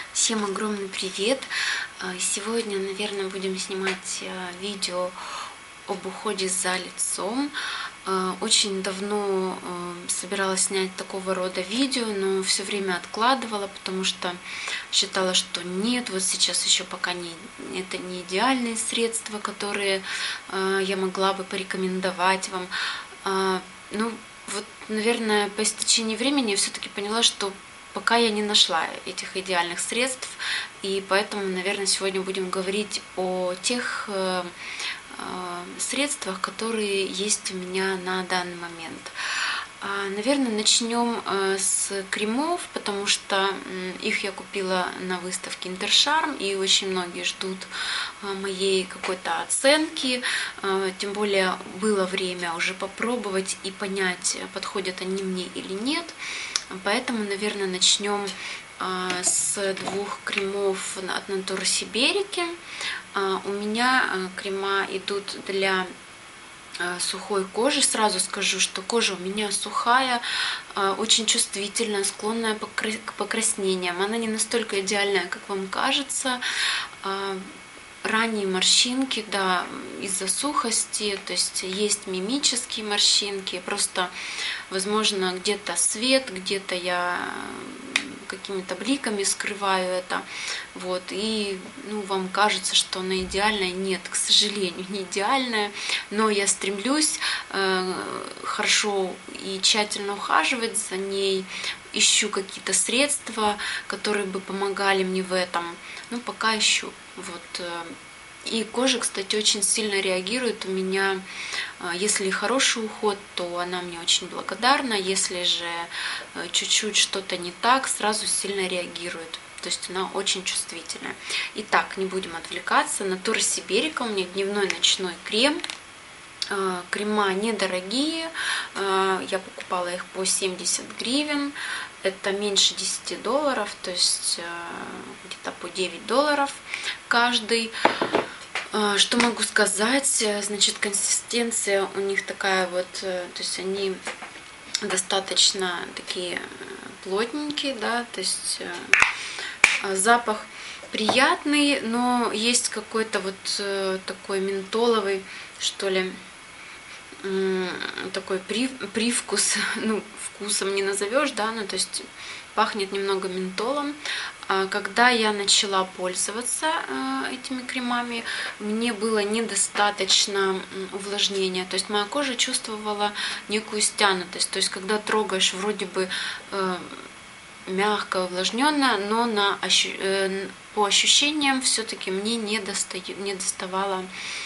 Всем огромный привет! Сегодня, наверное, будем снимать видео об уходе за лицом. Очень давно собиралась снять такого рода видео, но все время откладывала, потому что считала, что нет, вот сейчас еще пока это не идеальные средства, которые я могла бы порекомендовать вам. Ну, вот, наверное, по истечении времени я все-таки поняла, что пока я не нашла этих идеальных средств, и поэтому, наверное, сегодня будем говорить о тех средствах, которые есть у меня на данный момент. Наверное, начнем с кремов, потому что их я купила на выставке Интершарм, и очень многие ждут моей какой-то оценки. Тем более было время уже попробовать и понять, подходят они мне или нет. Поэтому, наверное, начнем с двух кремов от Natura Siberica. У меня крема идут для сухой кожи. Сразу скажу, что кожа у меня сухая, очень чувствительная, склонная к покраснениям. Она не настолько идеальная, как вам кажется. Ранние морщинки, да, из-за сухости, то есть есть мимические морщинки, просто, возможно, где-то свет, где-то я какими-то бликами скрываю это, вот, и, вам кажется, что она идеальная. Нет, к сожалению, не идеальная, но я стремлюсь хорошо и тщательно ухаживать за ней, ищу какие-то средства, которые бы помогали мне в этом, пока ищу, вот. И кожа, кстати, очень сильно реагирует у меня. Если хороший уход, то она мне очень благодарна. Если же чуть-чуть что-то не так, сразу сильно реагирует. То есть она очень чувствительная. Итак, не будем отвлекаться. Natura Siberica у меня дневной ночной крем. Крема недорогие. Я покупала их по 70 гривен. Это меньше $10, то есть где-то по $9 каждый. Что могу сказать? Значит, консистенция у них такая вот, то есть они достаточно такие плотненькие, да, то есть запах приятный, но есть какой-то вот такой ментоловый, что ли, такой привкус, вкусом не назовешь, да, то есть пахнет немного ментолом. Когда я начала пользоваться этими кремами, мне было недостаточно увлажнения, то есть моя кожа чувствовала некую стянутость, то есть когда трогаешь, вроде бы мягко увлажненная, но по ощущениям все-таки мне не доставало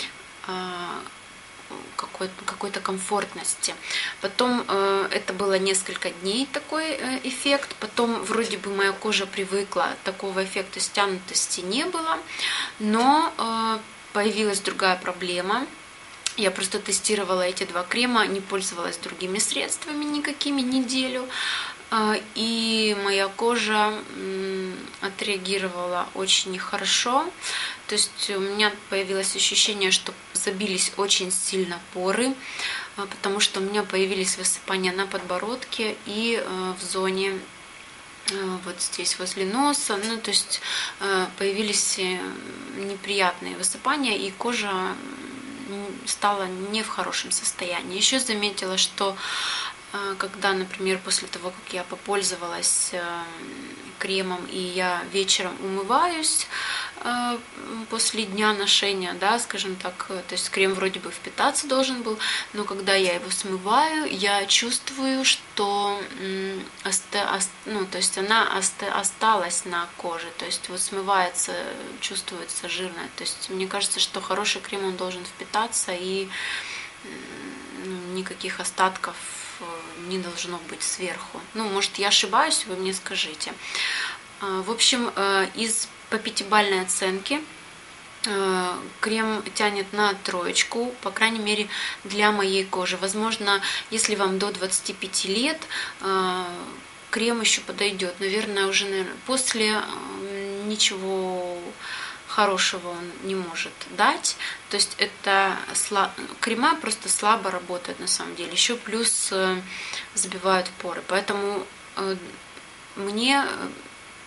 какой-то комфортности. Потом это было несколько дней такой эффект, потом вроде бы моя кожа привыкла, такого эффекта стянутости не было, но появилась другая проблема. Я просто тестировала эти два крема, не пользовалась другими средствами никакими неделю, и моя кожа отреагировала очень нехорошо. То есть у меня появилось ощущение, что забились очень сильно поры, потому что у меня появились высыпания на подбородке и в зоне вот здесь возле носа, то есть появились неприятные высыпания, и кожа стала не в хорошем состоянии. Еще заметила, что когда, например, после того, как я попользовалась кремом, и я вечером умываюсь после дня ношения, да, скажем так, то есть крем вроде бы впитаться должен был, но когда я его смываю, я чувствую, что то есть она осталась на коже, то есть вот смывается, чувствуется жирная, то есть мне кажется, что хороший крем, он должен впитаться, и никаких остатков не должно быть сверху. Может, я ошибаюсь, вы мне скажите. В общем, по 5-бальной оценке крем тянет на 3, по крайней мере, для моей кожи. Возможно, если вам до 25 лет, крем еще подойдет. Наверное, уже после ничего хорошего он не может дать. То есть это крема просто слабо работают на самом деле. Еще плюс забивают поры. Поэтому мне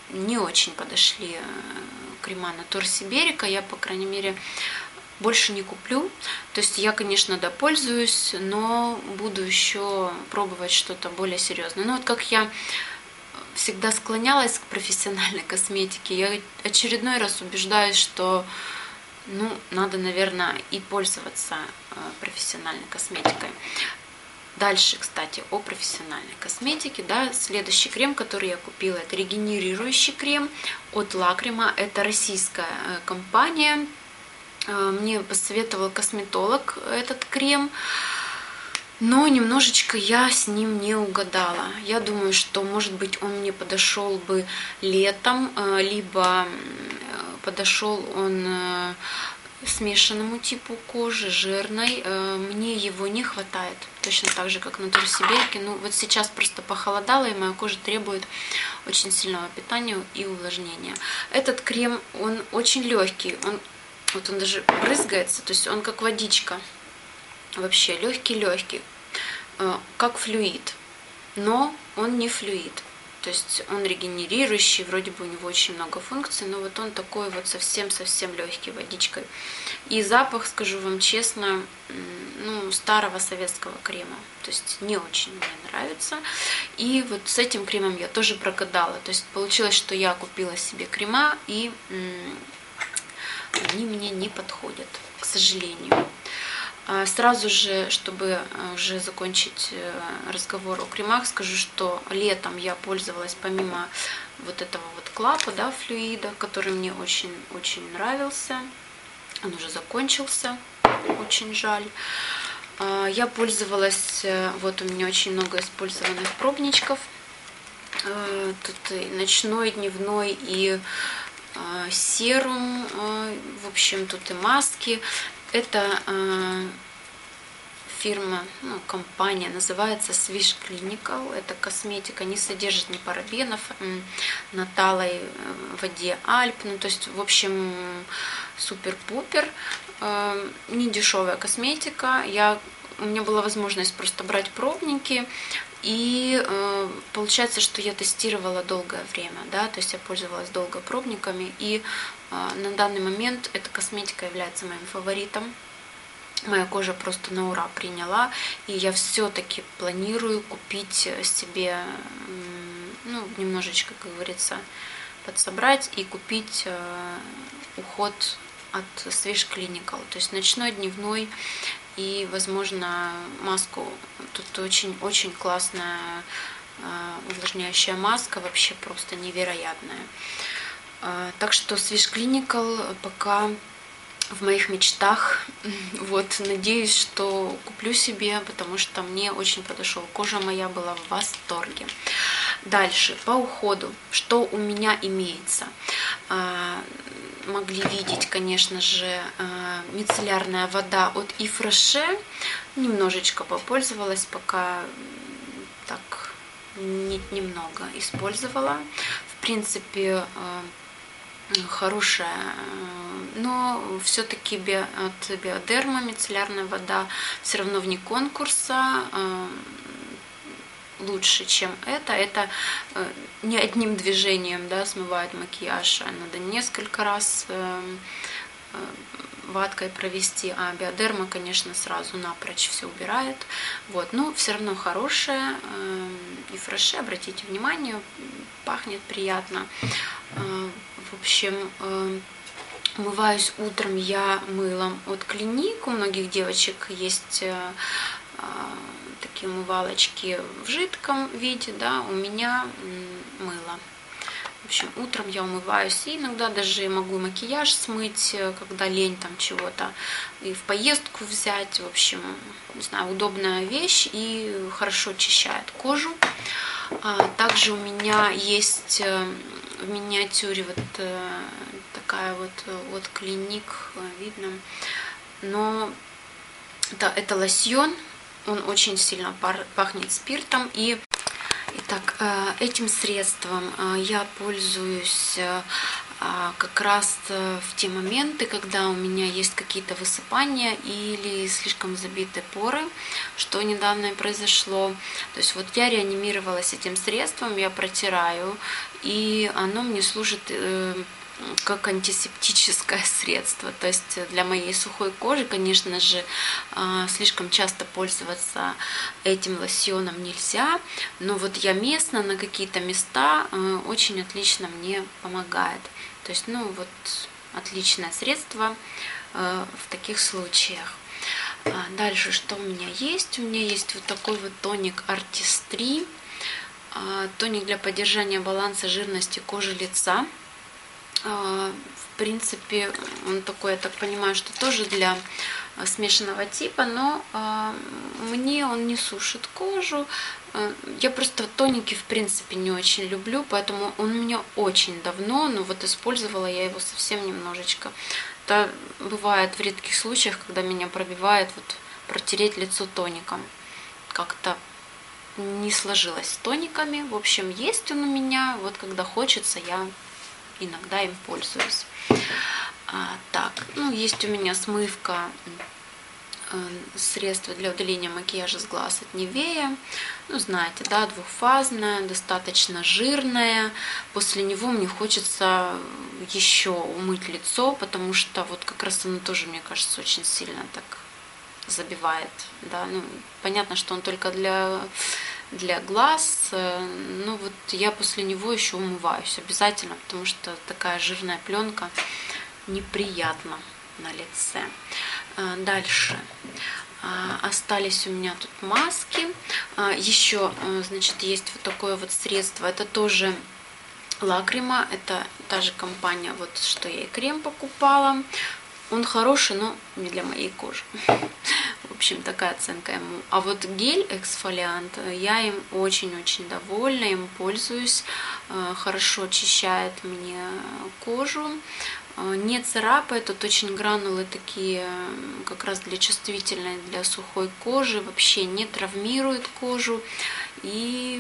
не очень подошли крема Натур Сиберика. Я, по крайней мере, больше не куплю. То есть я, конечно, допользуюсь, но буду еще пробовать что-то более серьезное. Ну вот как я всегда склонялась к профессиональной косметике, я очередной раз убеждаюсь, что надо, наверное, и пользоваться профессиональной косметикой. Дальше, кстати, о профессиональной косметике. Да, следующий крем, который я купила, это регенерирующий крем от Лакрима. Это российская компания. Мне посоветовал косметолог этот крем, но немножечко я с ним не угадала. Я думаю, что, может быть, он мне подошел бы летом, либо подошел он смешанному типу кожи, жирной. Мне его не хватает, точно так же, как Натур Сиберики. Вот сейчас просто похолодало, и моя кожа требует очень сильного питания и увлажнения. Этот крем, он очень легкий, он даже брызгается, то есть он как водичка, вообще легкий-легкий, как флюид, но он не флюид. То есть он регенерирующий, вроде бы у него очень много функций, но вот он такой вот совсем-совсем легкий, водичкой. И запах, скажу вам честно, старого советского крема. То есть не очень мне нравится. И вот с этим кремом я тоже прогадала. То есть получилось, что я купила себе крема, и они мне не подходят, к сожалению. Сразу же, чтобы уже закончить разговор о кремах, скажу, что летом я пользовалась помимо вот этого вот клапа, да, флюида, который мне очень нравился. Он уже закончился, очень жаль. Я пользовалась, вот у меня очень много использованных пробничков. Тут и ночной, дневной, и серум, в общем, тут и маски. Это фирма, компания называется Swiss Clinical. Это косметика, не содержит ни парабенов, на талой воде Альп. То есть, в общем, супер-пупер. Не дешевая косметика. У меня была возможность просто брать пробники. И получается, что я тестировала долгое время, да, то есть я пользовалась долго пробниками, и на данный момент эта косметика является моим фаворитом. Моя кожа просто на ура приняла, и я все-таки планирую купить себе, немножечко, как говорится, подсобрать и купить уход от Swiss Clinical, то есть ночной, дневной. И, возможно, маску. Тут очень классная увлажняющая маска, вообще просто невероятная. Так что Swiss Clinical пока в моих мечтах. Вот, надеюсь, что куплю себе, потому что мне очень подошел. Кожа моя была в восторге. Дальше, по уходу, что у меня имеется. Могли видеть, конечно же, мицеллярная вода от Yves Rocher. Немножечко попользовалась, пока так немного использовала. В принципе, хорошая, но все-таки от Биодерма мицеллярная вода все равно вне конкурса. Лучше, чем это. Это не одним движением, да, смывает макияж, а надо несколько раз ваткой провести, а Биодерма, конечно, сразу напрочь все убирает. Вот, но все равно хорошая. И Фреше, обратите внимание, пахнет приятно. В общем, умываюсь утром я мылом от Клиник. У многих девочек есть такие умывалочки в жидком виде, да, у меня мыло. В общем, утром я умываюсь, и иногда даже могу макияж смыть, когда лень там чего-то, и в поездку взять. В общем, не знаю, удобная вещь и хорошо очищает кожу. Также у меня есть в миниатюре вот такая вот Клиник, видно, но да, это лосьон. Он очень сильно пахнет спиртом. И итак, этим средством я пользуюсь как раз в те моменты, когда у меня есть какие-то высыпания или слишком забиты поры, что недавно произошло. То есть вот я реанимировалась этим средством, я протираю и оно мне служит как антисептическое средство. То есть для моей сухой кожи, конечно же, слишком часто пользоваться этим лосьоном нельзя, но вот я местно на какие-то места очень отлично мне помогает. То есть, ну вот, отличное средство в таких случаях. Дальше что у меня есть? У меня есть вот такой вот тоник Artistry. Тоник для поддержания баланса жирности кожи лица. В принципе, он такой, я так понимаю, что тоже для смешанного типа, но мне он не сушит кожу. Я просто тоники, в принципе, не очень люблю, поэтому он у меня очень давно, но вот использовала я его совсем немножечко. Это бывает в редких случаях, когда меня пробивает вот протереть лицо тоником. Как-то не сложилось с тониками. В общем, есть он у меня, вот когда хочется, я иногда им пользуюсь. Так, ну, есть у меня смывка, средство для удаления макияжа с глаз от Nivea. Ну, знаете, да, двухфазное, достаточно жирное. После него мне хочется еще умыть лицо, потому что вот как раз оно тоже, мне кажется, очень сильно так забивает. Да, ну, понятно, что он только для глаз, но вот я после него еще умываюсь обязательно, потому что такая жирная пленка неприятна на лице. Дальше остались у меня тут маски. Еще, значит, есть вот такое вот средство. Это тоже Лакрима. Это та же компания, вот что я и крем покупала. Он хороший, но не для моей кожи. В общем, такая оценка ему. А вот гель-эксфолиант, я им очень-очень довольна, им пользуюсь. Хорошо очищает мне кожу. Не царапает, тут очень гранулы такие, как раз для чувствительной, для сухой кожи, вообще не травмирует кожу и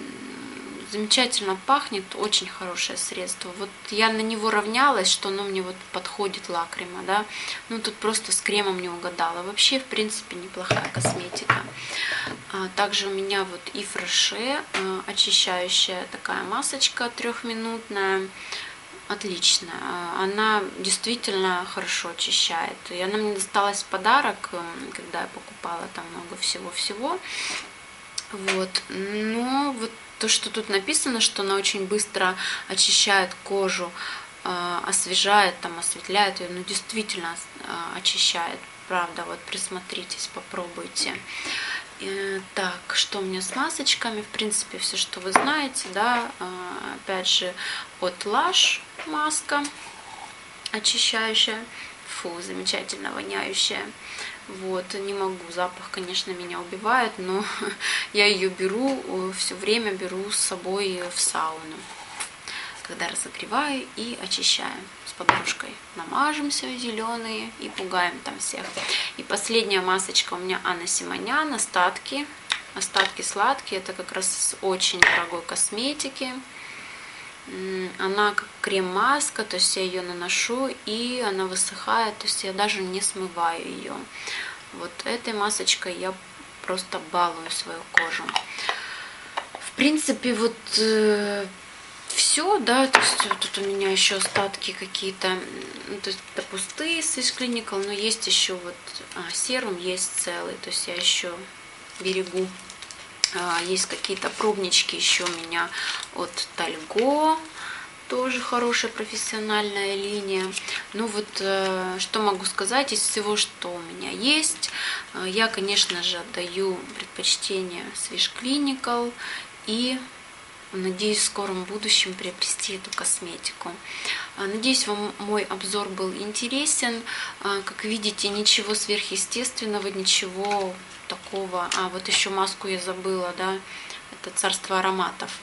замечательно пахнет, очень хорошее средство. Вот я на него равнялась, что оно мне вот подходит, Лакрима, да, ну тут просто с кремом не угадала. Вообще, в принципе, неплохая косметика. Также у меня вот и Фреше, очищающая такая масочка трехминутная. Отлично. Она действительно хорошо очищает. И она мне досталась в подарок, когда я покупала там много всего-всего. Вот. Но вот то, что тут написано, что она очень быстро очищает кожу, освежает, там, осветляет ее, ну, действительно очищает. Правда, вот присмотритесь, попробуйте. Так, что у меня с масочками? В принципе, все, что вы знаете, да. Опять же, от Lush маска очищающая. Фу, замечательно воняющая. Вот, не могу, запах, конечно, меня убивает, но я ее беру, все время беру с собой в сауну, когда разогреваю и очищаю с подружкой. Намажемся зеленые и пугаем там всех. И последняя масочка у меня Анна Симонян, остатки сладкие, это как раз с очень дорогой косметики. Она как крем-маска, то есть я ее наношу и она высыхает, то есть я даже не смываю ее. Вот этой масочкой я просто балую свою кожу. В принципе, вот все, да, то есть тут у меня еще остатки какие-то, ну, то есть это пустые Swiss Clinical, но есть еще вот серум есть целый, то есть я еще берегу. Есть какие-то пробнички еще у меня от Talgo, тоже хорошая профессиональная линия. Ну вот, что могу сказать из всего, что у меня есть. Я, конечно же, отдаю предпочтение Swiss Clinical и надеюсь в скором будущем приобрести эту косметику. Надеюсь, вам мой обзор был интересен. Как видите, ничего сверхъестественного, ничего такого. Вот еще маску я забыла, да, это Царство ароматов.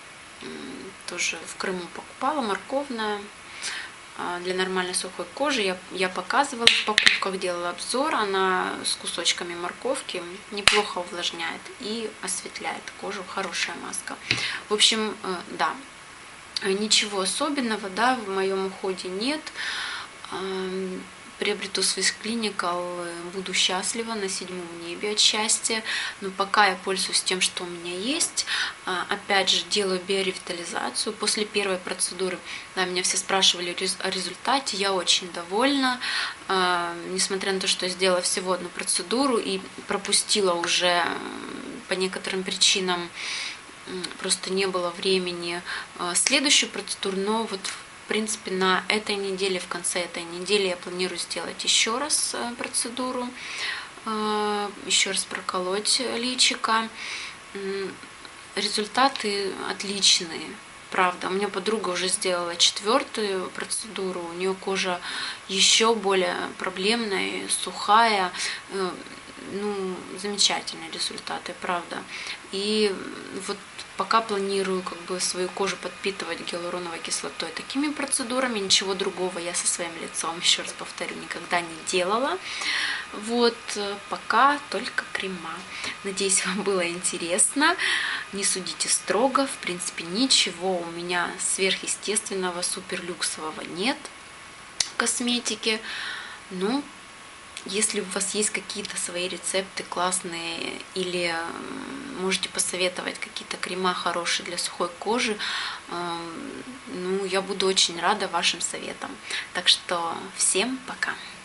Тоже в Крыму покупала, морковная. Для нормальной сухой кожи я показывала в покупках, делала обзор. Она с кусочками морковки неплохо увлажняет и осветляет кожу. Хорошая маска. В общем, да, ничего особенного, да, в моем уходе нет. приобрету свой клиникал, буду счастлива на 7-м небе от счастья. Но пока я пользуюсь тем, что у меня есть. Опять же, делаю биоревитализацию. После первой процедуры, да, меня все спрашивали о результате. Я очень довольна. Несмотря на то, что я сделала всего одну процедуру и пропустила уже по некоторым причинам, просто не было времени следующую процедуру, но вот в принципе на этой неделе, в конце этой недели я планирую сделать еще раз процедуру, еще раз проколоть личико. Результаты отличные, правда. У меня подруга уже сделала 4-ю процедуру, у нее кожа еще более проблемная, сухая. Ну, замечательные результаты, правда. И вот пока планирую как бы свою кожу подпитывать гиалуроновой кислотой такими процедурами, ничего другого я со своим лицом, еще раз повторю, никогда не делала. Вот, пока только крема. Надеюсь, вам было интересно. Не судите строго, в принципе, ничего у меня сверхъестественного, суперлюксового нет в косметике. Ну, если у вас есть какие-то свои рецепты классные или можете посоветовать какие-то крема хорошие для сухой кожи, ну, я буду очень рада вашим советам. Так что всем пока!